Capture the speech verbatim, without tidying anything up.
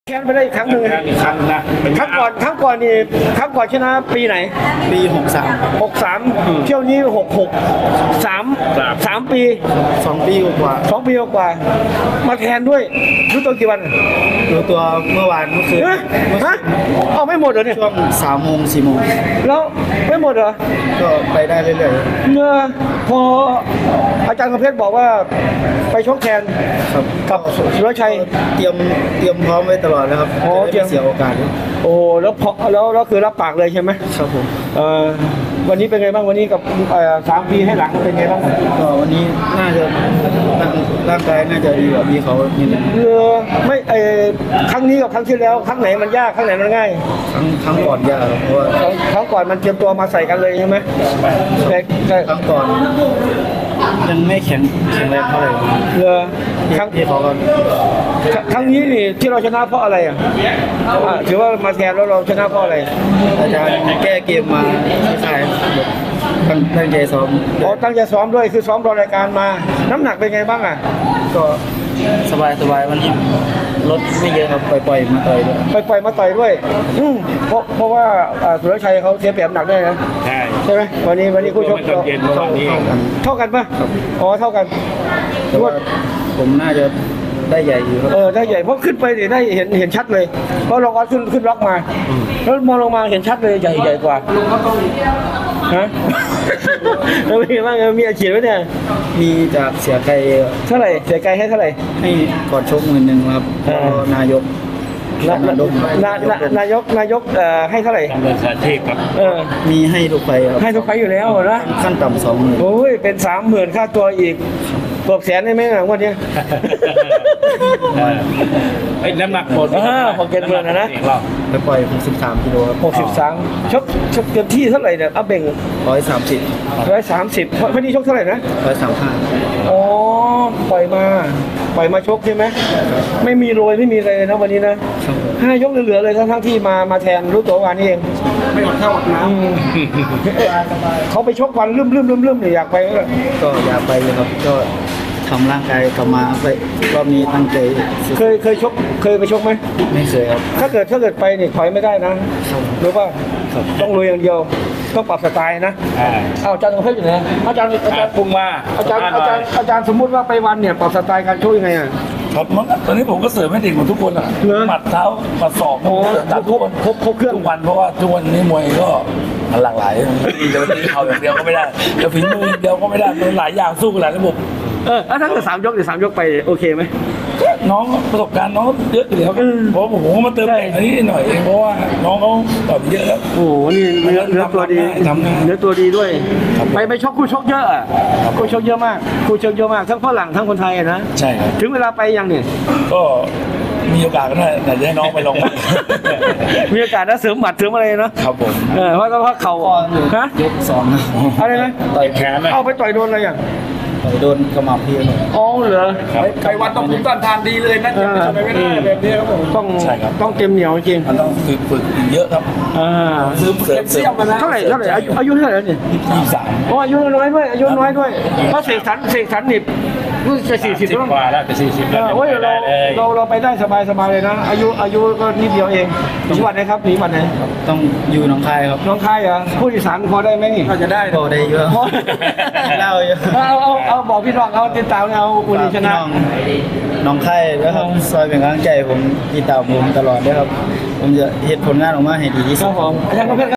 แค้นไปได้อีกครั้งหนึ่งอีกครั้งนะครั้งก่อนครั้งก่อนนี่ครั้งก่อนชนะปีไหนปีหกสามหกสามเที่ยวนี้หกหกสามสามปีสองปีกว่าสองปีกว่ามาแทนด้วยรู้ตัวกี่วันรู้ตัวเมื่อวานเมื่อคืนฮะเอาไม่หมดเหรอเนี่ยช่วงสามโมงสี่โมงแล้วไม่หมดเหรอก็ไปได้เรื่อยๆเมื่อพออาจารย์คำเพชรบอกว่าไปชกแทนกับสุรชัยเตรียมเตรียมพร้อมไว้ตลอดแล้วครับอ๋อเตรียมเสียโอกาสโอ้แล้วพอแล้วแล้วคือรับปากเลยใช่ไหมครับผมเอ่อวันนี้เป็นไงบ้างวันนี้กับสามปีให้หลังเป็นไงบ้างก็วันนี้น่าจะร่างกายน่าจะดีกว่าพี่เขานิดนึงเออไม่ไอครั้งนี้กับครั้งที่แล้วครั้งไหนมันยากครั้งไหนมันง่ายครั้งครั้งก่อนยากเพราะว่าครั้งก่อนมันเตรียมตัวมาใส่กันเลยใช่ไหมแต่ครั้งก่อนยังไม่แข็งแข็งแรงเท่าไหร่เออครั้งที่เขาก็ครั้งนี้นี่ที่เราชนะเพราะอะไรอ่ะถือว่ามาแทนแล้วเราชนะเพราะอะไรอาจารย์แก้เกมมาใช่ตั้งใจซ้อมอ๋อตั้งใจซ้อมด้วยคือซ้อมรอรายการมาน้ำหนักเป็นไงบ้างอ่ะก็สบายสบายวันนี้ลดไม่เยอะครับปล่อยๆมาต่อยด้วยปล่อยๆมาต่อยด้วยอืมเพราะเพราะว่าสุรชัยเขาเสียเปรียบหนักด้วยนะใช่ใช่ไหมวันนี้วันนี้คู่ชกเราเท่ากันปะอ๋อเท่ากันแต่ว่าผมน่าจะได้ใหญ่อยู่ครับเออได้ใหญ่เพราะขึ้นไปเนี่ยได้เห็นเห็นชัดเลยเพราะเราก็ขึ้นขึ้นล็อกมาแล้วมองลงมาเห็นชัดเลยใหญ่ใหญ่กว่าฮะแล้วมีบ้างมีอาชีพไหมเนี่ยมีจากเสียไกลเท่าไหร่เสียไกลให้เท่าไหร่ให้กอดชกหมื่นหนึ่งครับนายกนายกนายกให้เท่าไหร่ทำเงินสาธิตครับเออมีให้ทุกไฟครับให้ทุกไฟอยู่แล้วนะขั้นต่ำสองหมื่นโอ้ยเป็นสามหมื่นค่าตัวอีกเกือบแสนได้ไหมอ่ะวันนี้ไอ้น้ำหนักหมดพอเกินเมืองนะนะไปปล่อยหกสิบสามกิโลหกสิบสามชกชกเต็มที่เท่าไหร่เนี่ยอัพเบ่งร้อยสามสิบร้อยสามสิบวันนี้ชกเท่าไหร่นะร้อยสามห้าอ๋อปล่อยมาปล่อยมาชกใช่ไหมไม่มีโรยไม่มีอะไรเลยนะวันนี้นะห้ายกเหลือๆเลยทั้งทั้งที่มามาแทนรู้ตัววันนี้เองไม่อดข้าวอดน้ำเขาไปชกวันลืมลืมลืมลืมเลยอยากไปก็อยากไปเลยครับก็ทำร่างกายกลับมาไปรอบนี้ตั้งใจเคยเคยชกเคยไปชกไหมไม่เคยครับถ้าเกิดถ้าเกิดไปเนี่ยถอยไม่ได้นะรู้ป่ะต้องลุยอย่างเดียวต้องปรับสไตล์นะเอาอาจารย์ต้องเพิ่มอยู่นะอาจารย์อาจารย์ปรุงมาอาจารย์อาจารย์อาจารย์สมมุติว่าไปวันเนี่ยปรับสไตล์การชกยังไงอ่ะครับตอนนี้ผมก็เสริมให้เด็กหมดทุกคนอ่ะหมัดเท้าหมัดศอกโอ้ครบครบครบเครื่องทุกวันเพราะว่าทุกวันนี้มวยก็หลากหลายจะตีเข่าอย่างเดียวก็ไม่ได้จะฝีมือเดียวก็ไม่ได้มันหลายอย่างสู้กันหลายระบบเออถ้าเกิดสามยกหรือสามยกไปโอเคไหมน้องประสบการณ์น้องเยอะอยู่แล้วเพราะผมก็มาเติมแต่งอันนี้หน่อยเองเพราะว่าน้องเขาตอบเยอะแล้วโอ้โหนี่เนื้อเนื้อตัวดีเนื้อตัวดีด้วยไปไปชกคู่ชกเยอะอ่ะคู่ชกเยอะมากคู่ชกเยอะมากทั้งฝรั่งทั้งคนไทยนะใช่ครับถึงเวลาไปยังเนี่ยก็มีโอกาสก็ได้แต่ให้น้องไปลงมีโอกาสนะเสริมหมัดเสริมอะไรนะครับผมเออเพราะเพราะเข่าฮะยกสองอะไรนะต่อยแขนเอาไปต่อยโดนอะไรอย่างต่อยโดนกระหม่อมพี่อ๋อเหรอไปวันต้องภูมิต้านทานดีเลยนะจะไปไม่ได้แบบนี้ครับผมต้องต้องเต็มเหนียวจริงต้องฝึกฝึกเยอะครับอ่าซื้อเสริมเสริมเท่าไหร่เท่าไหร่อายุเท่าไหร่เนี่ยยี่สิบสามอ๋ออายุน้อยด้วยอายุน้อยด้วยเพราะเสกสรรเสกสรรนี่รู้จะสี่สิบกว่าแล้วจะสี่สิบแล้วโอ้ยเราเราเราไปได้สบายสบายเลยนะอายุอายุก็นิดเดียวเองหนีบัตรไหนครับหนีบัตรไหนต้องอยู่หนองคายครับหนองคายเหรอผู้อีสานพอได้ไหมนี่ก็จะได้พอได้เยอะเล่าเยอะเอาเอาเอาบอกพี่น้องเอาติดตามเอาอุณชนะน้องไข่แล้วครับซอยเป็นกำลังใจผมติดตามผมตลอดด้วยครับผมจะเฮ็ดผลงานออกมาให้ดีที่สุดครับผมอาจารย์